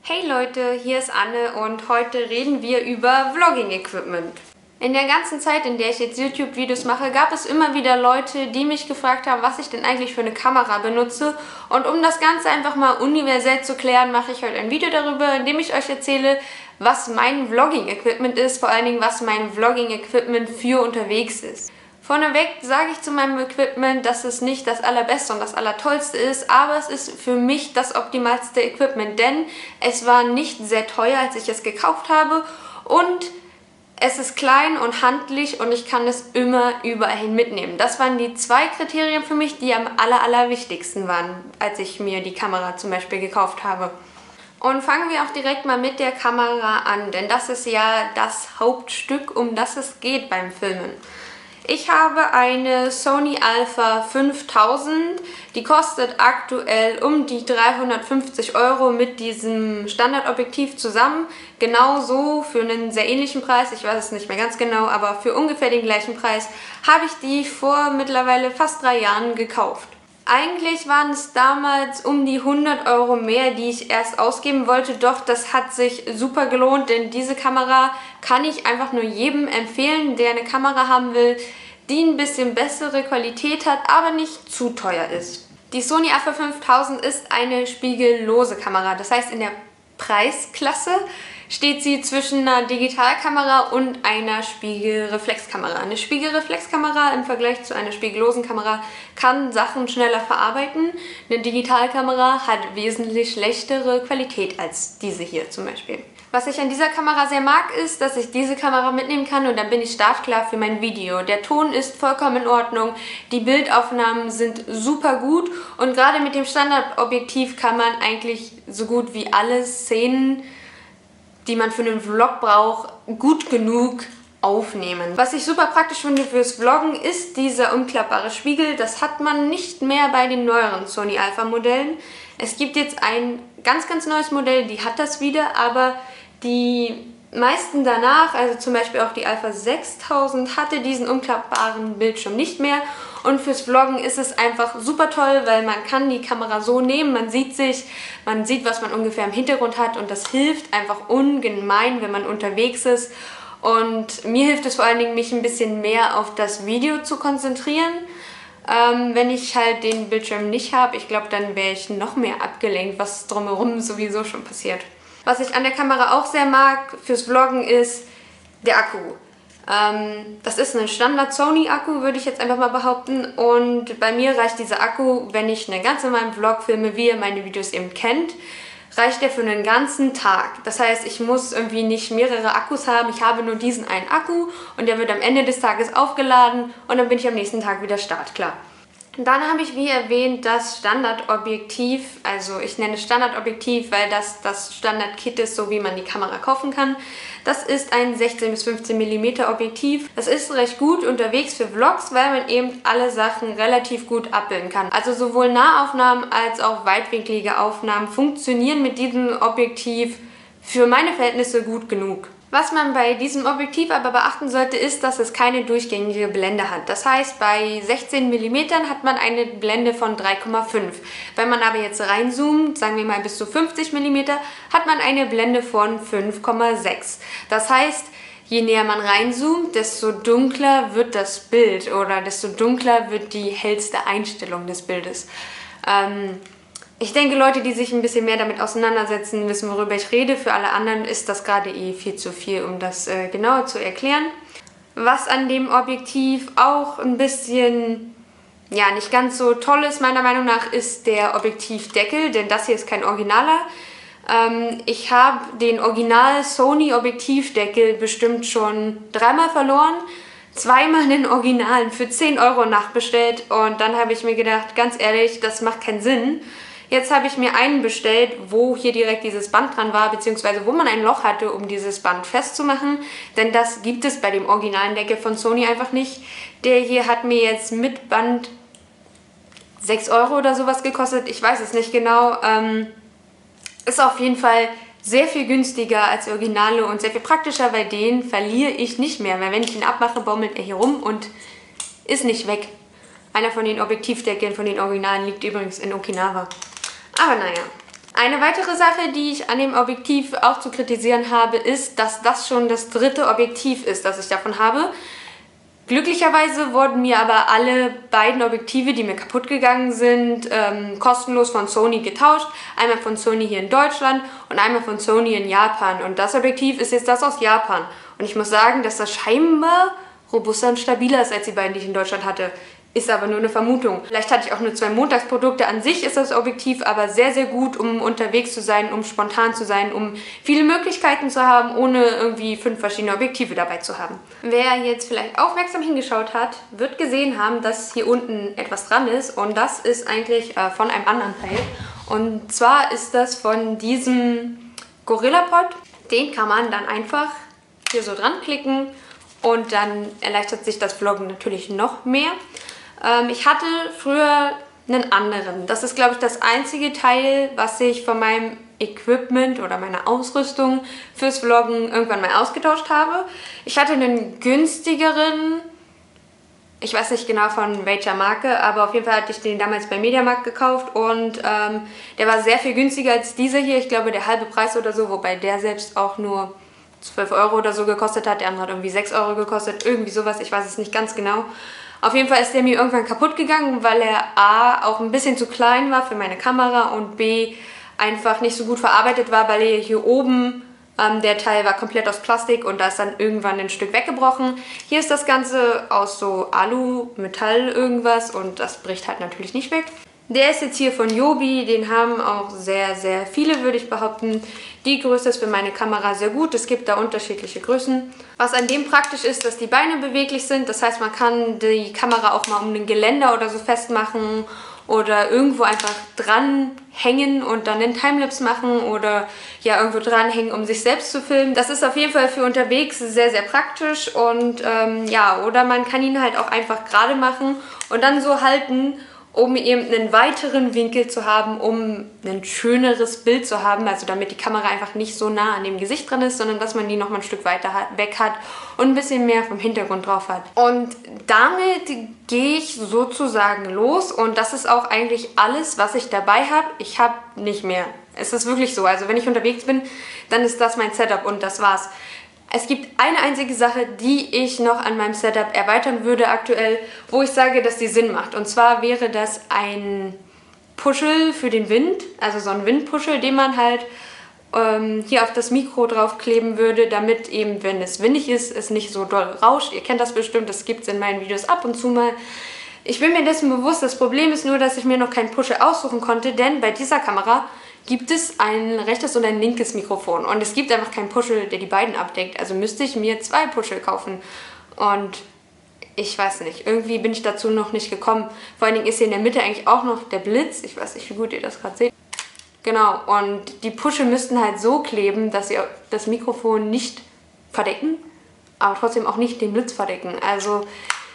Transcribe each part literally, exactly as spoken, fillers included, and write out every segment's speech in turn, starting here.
Hey Leute, hier ist Anne und heute reden wir über Vlogging-Equipment. In der ganzen Zeit, in der ich jetzt YouTube-Videos mache, gab es immer wieder Leute, die mich gefragt haben, was ich denn eigentlich für eine Kamera benutze. Und um das Ganze einfach mal universell zu klären, mache ich heute ein Video darüber, in dem ich euch erzähle, was mein Vlogging-Equipment ist, vor allen Dingen, was mein Vlogging-Equipment für unterwegs ist. Vorneweg sage ich zu meinem Equipment, dass es nicht das allerbeste und das allertollste ist, aber es ist für mich das optimalste Equipment, denn es war nicht sehr teuer, als ich es gekauft habe und es ist klein und handlich und ich kann es immer überall hin mitnehmen. Das waren die zwei Kriterien für mich, die am aller, allerwichtigsten waren, als ich mir die Kamera zum Beispiel gekauft habe. Und fangen wir auch direkt mal mit der Kamera an, denn das ist ja das Hauptstück, um das es geht beim Filmen. Ich habe eine Sony Alpha fünftausend, die kostet aktuell um die dreihundertfünfzig Euro mit diesem Standardobjektiv zusammen. Genauso für einen sehr ähnlichen Preis, ich weiß es nicht mehr ganz genau, aber für ungefähr den gleichen Preis habe ich die vor mittlerweile fast drei Jahren gekauft. Eigentlich waren es damals um die hundert Euro mehr, die ich erst ausgeben wollte, doch das hat sich super gelohnt, denn diese Kamera kann ich einfach nur jedem empfehlen, der eine Kamera haben will, die ein bisschen bessere Qualität hat, aber nicht zu teuer ist. Die Sony Alpha fünftausend ist eine spiegellose Kamera, das heißt in der Preisklasse steht sie zwischen einer Digitalkamera und einer Spiegelreflexkamera. Eine Spiegelreflexkamera im Vergleich zu einer spiegellosen Kamera kann Sachen schneller verarbeiten. Eine Digitalkamera hat wesentlich schlechtere Qualität als diese hier zum Beispiel. Was ich an dieser Kamera sehr mag, ist, dass ich diese Kamera mitnehmen kann und dann bin ich startklar für mein Video. Der Ton ist vollkommen in Ordnung, die Bildaufnahmen sind super gut und gerade mit dem Standardobjektiv kann man eigentlich so gut wie alle Szenen, die man für einen Vlog braucht, gut genug aufnehmen. Was ich super praktisch finde fürs Vloggen ist dieser umklappbare Spiegel. Das hat man nicht mehr bei den neueren Sony Alpha Modellen. Es gibt jetzt ein ganz, ganz neues Modell, die hat das wieder, aber die meisten danach, also zum Beispiel auch die Alpha sechstausend, hatte diesen umklappbaren Bildschirm nicht mehr. Und fürs Vloggen ist es einfach super toll, weil man kann die Kamera so nehmen, man sieht sich, man sieht, was man ungefähr im Hintergrund hat und das hilft einfach ungemein, wenn man unterwegs ist. Und mir hilft es vor allen Dingen, mich ein bisschen mehr auf das Video zu konzentrieren. Ähm, wenn ich halt den Bildschirm nicht habe, ich glaube, dann wäre ich noch mehr abgelenkt, was drumherum sowieso schon passiert. Was ich an der Kamera auch sehr mag fürs Vloggen ist der Akku. Ähm, das ist ein Standard-Sony-Akku, würde ich jetzt einfach mal behaupten. Und bei mir reicht dieser Akku, wenn ich einen ganz normalen Vlog filme, wie ihr meine Videos eben kennt, reicht der für einen ganzen Tag. Das heißt, ich muss irgendwie nicht mehrere Akkus haben, ich habe nur diesen einen Akku und der wird am Ende des Tages aufgeladen und dann bin ich am nächsten Tag wieder startklar. Dann habe ich, wie erwähnt, das Standardobjektiv, also ich nenne es Standardobjektiv, weil das das Standard-Kit ist, so wie man die Kamera kaufen kann. Das ist ein sechzehn bis fünfzehn Millimeter Objektiv. Das ist recht gut unterwegs für Vlogs, weil man eben alle Sachen relativ gut abbilden kann. Also sowohl Nahaufnahmen als auch weitwinklige Aufnahmen funktionieren mit diesem Objektiv für meine Verhältnisse gut genug. Was man bei diesem Objektiv aber beachten sollte, ist, dass es keine durchgängige Blende hat. Das heißt, bei sechzehn Millimeter hat man eine Blende von drei Komma fünf. Wenn man aber jetzt reinzoomt, sagen wir mal bis zu fünfzig Millimeter, hat man eine Blende von fünf Komma sechs. Das heißt, je näher man reinzoomt, desto dunkler wird das Bild oder desto dunkler wird die hellste Einstellung des Bildes. Ähm, Ich denke, Leute, die sich ein bisschen mehr damit auseinandersetzen, wissen, worüber ich rede. Für alle anderen ist das gerade eh viel zu viel, um das äh, genauer zu erklären. Was an dem Objektiv auch ein bisschen, ja, nicht ganz so toll ist, meiner Meinung nach, ist der Objektivdeckel, denn das hier ist kein Originaler. Ähm, ich habe den Original Sony Objektivdeckel bestimmt schon dreimal verloren. Zweimal den Originalen für zehn Euro nachbestellt und dann habe ich mir gedacht, ganz ehrlich, das macht keinen Sinn. Jetzt habe ich mir einen bestellt, wo hier direkt dieses Band dran war, beziehungsweise wo man ein Loch hatte, um dieses Band festzumachen. Denn das gibt es bei dem originalen Deckel von Sony einfach nicht. Der hier hat mir jetzt mit Band sechs Euro oder sowas gekostet. Ich weiß es nicht genau. Ähm, ist auf jeden Fall sehr viel günstiger als die Originale und sehr viel praktischer, weil den verliere ich nicht mehr. Weil wenn ich ihn abmache, baumelt er hier rum und ist nicht weg. Einer von den Objektivdeckeln von den Originalen liegt übrigens in Okinawa. Aber naja. Eine weitere Sache, die ich an dem Objektiv auch zu kritisieren habe, ist, dass das schon das dritte Objektiv ist, das ich davon habe. Glücklicherweise wurden mir aber alle beiden Objektive, die mir kaputt gegangen sind, ähm, kostenlos von Sony getauscht. Einmal von Sony hier in Deutschland und einmal von Sony in Japan. Und das Objektiv ist jetzt das aus Japan. Und ich muss sagen, dass das scheinbar robuster und stabiler ist als die beiden, die ich in Deutschland hatte. Ist aber nur eine Vermutung. Vielleicht hatte ich auch nur zwei Montagsprodukte. An sich ist das Objektiv aber sehr, sehr gut, um unterwegs zu sein, um spontan zu sein, um viele Möglichkeiten zu haben, ohne irgendwie fünf verschiedene Objektive dabei zu haben. Wer jetzt vielleicht aufmerksam hingeschaut hat, wird gesehen haben, dass hier unten etwas dran ist. Und das ist eigentlich äh, von einem anderen Teil. Und zwar ist das von diesem GorillaPod. Den kann man dann einfach hier so dran klicken und dann erleichtert sich das Vloggen natürlich noch mehr. Ähm, ich hatte früher einen anderen. Das ist, glaube ich, das einzige Teil, was ich von meinem Equipment oder meiner Ausrüstung fürs Vloggen irgendwann mal ausgetauscht habe. Ich hatte einen günstigeren, ich weiß nicht genau von welcher Marke, aber auf jeden Fall hatte ich den damals beim Mediamarkt gekauft und ähm, der war sehr viel günstiger als dieser hier. Ich glaube, der halbe Preis oder so, wobei der selbst auch nur zwölf Euro oder so gekostet hat. Der andere hat irgendwie sechs Euro gekostet, irgendwie sowas, ich weiß es nicht ganz genau. Auf jeden Fall ist der mir irgendwann kaputt gegangen, weil er A, auch ein bisschen zu klein war für meine Kamera und B, einfach nicht so gut verarbeitet war, weil er hier oben, ähm, der Teil war komplett aus Plastik und da ist dann irgendwann ein Stück weggebrochen. Hier ist das Ganze aus so Alu, Metall irgendwas und das bricht halt natürlich nicht weg. Der ist jetzt hier von Joby, den haben auch sehr, sehr viele, würde ich behaupten. Die Größe ist für meine Kamera sehr gut, es gibt da unterschiedliche Größen. Was an dem praktisch ist, dass die Beine beweglich sind, das heißt, man kann die Kamera auch mal um ein Geländer oder so festmachen oder irgendwo einfach dranhängen und dann einen Timelapse machen oder ja irgendwo dranhängen, um sich selbst zu filmen. Das ist auf jeden Fall für unterwegs sehr, sehr praktisch und ähm, ja, oder man kann ihn halt auch einfach gerade machen und dann so halten, um eben einen weiteren Winkel zu haben, um ein schöneres Bild zu haben, also damit die Kamera einfach nicht so nah an dem Gesicht dran ist, sondern dass man die noch mal ein Stück weiter weg hat und ein bisschen mehr vom Hintergrund drauf hat. Und damit gehe ich sozusagen los und das ist auch eigentlich alles, was ich dabei habe. Ich habe nicht mehr. Es ist wirklich so, also wenn ich unterwegs bin, dann ist das mein Setup und das war's. Es gibt eine einzige Sache, die ich noch an meinem Setup erweitern würde aktuell, wo ich sage, dass die Sinn macht. Und zwar wäre das ein Puschel für den Wind, also so ein Windpuschel, den man halt ähm, hier auf das Mikro draufkleben würde, damit eben, wenn es windig ist, es nicht so doll rauscht. Ihr kennt das bestimmt, das gibt es in meinen Videos ab und zu mal. Ich bin mir dessen bewusst, das Problem ist nur, dass ich mir noch keinen Puschel aussuchen konnte, denn bei dieser Kamera gibt es ein rechtes und ein linkes Mikrofon und es gibt einfach keinen Puschel, der die beiden abdeckt. Also müsste ich mir zwei Puschel kaufen und ich weiß nicht, irgendwie bin ich dazu noch nicht gekommen. Vor allen Dingen ist hier in der Mitte eigentlich auch noch der Blitz. Ich weiß nicht, wie gut ihr das gerade seht. Genau, und die Puschel müssten halt so kleben, dass sie das Mikrofon nicht verdecken, aber trotzdem auch nicht den Blitz verdecken. Also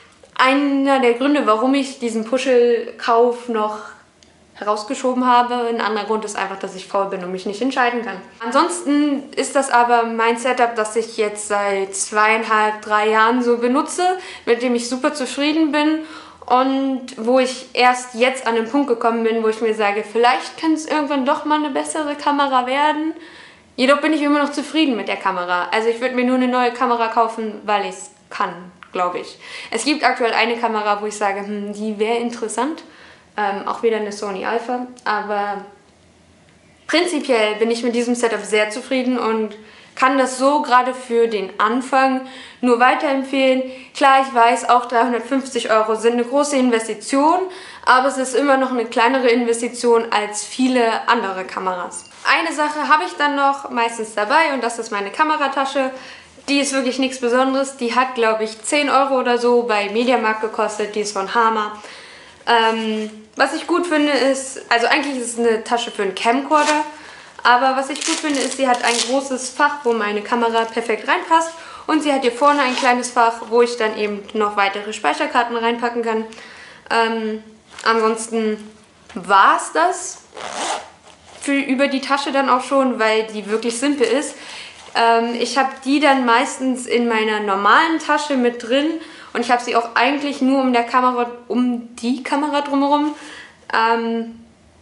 einer der Gründe, warum ich diesen Puschelkauf noch herausgeschoben habe. Ein anderer Grund ist einfach, dass ich faul bin und mich nicht entscheiden kann. Ansonsten ist das aber mein Setup, das ich jetzt seit zweieinhalb, drei Jahren so benutze, mit dem ich super zufrieden bin und wo ich erst jetzt an den Punkt gekommen bin, wo ich mir sage, vielleicht kann es irgendwann doch mal eine bessere Kamera werden. Jedoch bin ich immer noch zufrieden mit der Kamera. Also ich würde mir nur eine neue Kamera kaufen, weil ich es kann, glaube ich. Es gibt aktuell eine Kamera, wo ich sage, hm, die wäre interessant. Ähm, auch wieder eine Sony Alpha, aber prinzipiell bin ich mit diesem Setup sehr zufrieden und kann das so gerade für den Anfang nur weiterempfehlen. Klar, ich weiß, auch dreihundertfünfzig Euro sind eine große Investition, aber es ist immer noch eine kleinere Investition als viele andere Kameras. Eine Sache habe ich dann noch meistens dabei und das ist meine Kameratasche. Die ist wirklich nichts Besonderes, die hat glaube ich zehn Euro oder so bei Mediamarkt gekostet, die ist von Hama. Ähm, was ich gut finde ist, also eigentlich ist es eine Tasche für einen Camcorder, aber was ich gut finde ist, sie hat ein großes Fach, wo meine Kamera perfekt reinpasst und sie hat hier vorne ein kleines Fach, wo ich dann eben noch weitere Speicherkarten reinpacken kann. Ähm, ansonsten war es das für über die Tasche dann auch schon, weil die wirklich simpel ist. Ähm, ich habe die dann meistens in meiner normalen Tasche mit drin. Und ich habe sie auch eigentlich nur um, der Kamera, um die Kamera drumherum. Ähm,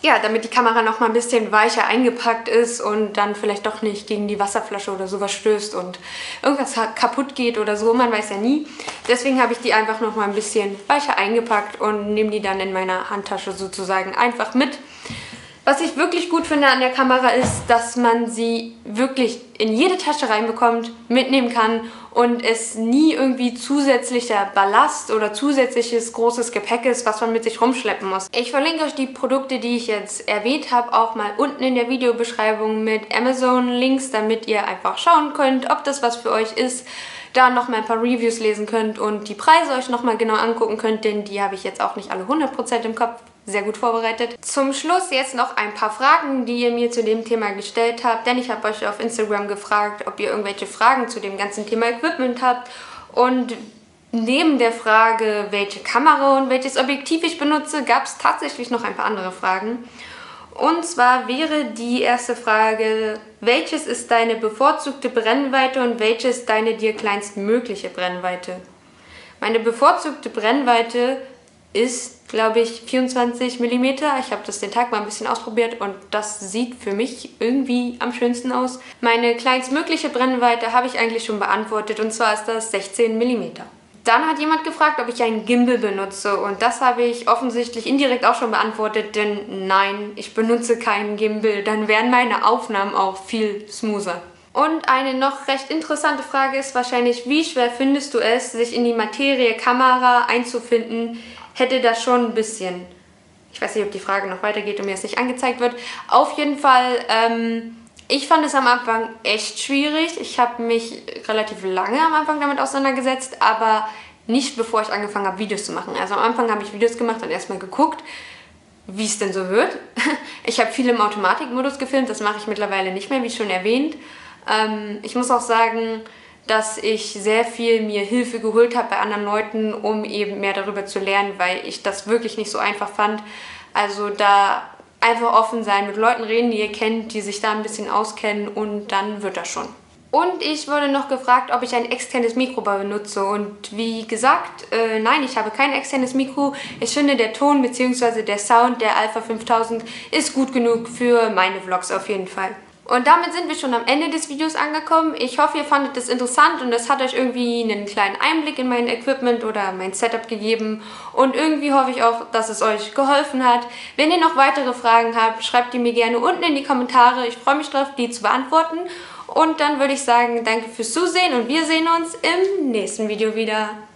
ja, damit die Kamera noch mal ein bisschen weicher eingepackt ist und dann vielleicht doch nicht gegen die Wasserflasche oder sowas stößt und irgendwas kaputt geht oder so, man weiß ja nie. Deswegen habe ich die einfach noch mal ein bisschen weicher eingepackt und nehme die dann in meiner Handtasche sozusagen einfach mit. Was ich wirklich gut finde an der Kamera ist, dass man sie wirklich in jede Tasche reinbekommt, mitnehmen kann und es nie irgendwie zusätzlicher Ballast oder zusätzliches großes Gepäck ist, was man mit sich rumschleppen muss. Ich verlinke euch die Produkte, die ich jetzt erwähnt habe, auch mal unten in der Videobeschreibung mit Amazon-Links, damit ihr einfach schauen könnt, ob das was für euch ist. Da noch mal ein paar Reviews lesen könnt und die Preise euch noch mal genau angucken könnt, denn die habe ich jetzt auch nicht alle hundert Prozent im Kopf. Sehr gut vorbereitet. Zum Schluss jetzt noch ein paar Fragen, die ihr mir zu dem Thema gestellt habt, denn ich habe euch auf Instagram gefragt, ob ihr irgendwelche Fragen zu dem ganzen Thema Equipment habt. Und neben der Frage, welche Kamera und welches Objektiv ich benutze, gab es tatsächlich noch ein paar andere Fragen. Und zwar wäre die erste Frage, welches ist deine bevorzugte Brennweite und welches deine dir kleinstmögliche Brennweite? Meine bevorzugte Brennweite ist, glaube ich, vierundzwanzig Millimeter. Ich habe das den Tag mal ein bisschen ausprobiert und das sieht für mich irgendwie am schönsten aus. Meine kleinstmögliche Brennweite habe ich eigentlich schon beantwortet und zwar ist das sechzehn Millimeter. Dann hat jemand gefragt, ob ich einen Gimbal benutze und das habe ich offensichtlich indirekt auch schon beantwortet, denn nein, ich benutze keinen Gimbal, dann wären meine Aufnahmen auch viel smoother. Und eine noch recht interessante Frage ist wahrscheinlich, wie schwer findest du es, sich in die Materie Kamera einzufinden? Hätte das schon ein bisschen. Ich weiß nicht, ob die Frage noch weitergeht und mir es nicht angezeigt wird. Auf jeden Fall, ähm, ich fand es am Anfang echt schwierig. Ich habe mich relativ lange am Anfang damit auseinandergesetzt, aber nicht bevor ich angefangen habe, Videos zu machen. Also am Anfang habe ich Videos gemacht und erstmal geguckt, wie es denn so wird. Ich habe viel im Automatikmodus gefilmt, das mache ich mittlerweile nicht mehr, wie schon erwähnt. Ähm, ich muss auch sagen, dass ich sehr viel mir Hilfe geholt habe bei anderen Leuten, um eben mehr darüber zu lernen, weil ich das wirklich nicht so einfach fand. Also da einfach offen sein, mit Leuten reden, die ihr kennt, die sich da ein bisschen auskennen und dann wird das schon. Und ich wurde noch gefragt, ob ich ein externes Mikro benutze und wie gesagt, äh, nein, ich habe kein externes Mikro. Ich finde, der Ton bzw. der Sound der Alpha fünftausend ist gut genug für meine Vlogs auf jeden Fall. Und damit sind wir schon am Ende des Videos angekommen. Ich hoffe, ihr fandet es interessant und es hat euch irgendwie einen kleinen Einblick in mein Equipment oder mein Setup gegeben. Und irgendwie hoffe ich auch, dass es euch geholfen hat. Wenn ihr noch weitere Fragen habt, schreibt die mir gerne unten in die Kommentare. Ich freue mich drauf, die zu beantworten. Und dann würde ich sagen, danke fürs Zusehen und wir sehen uns im nächsten Video wieder.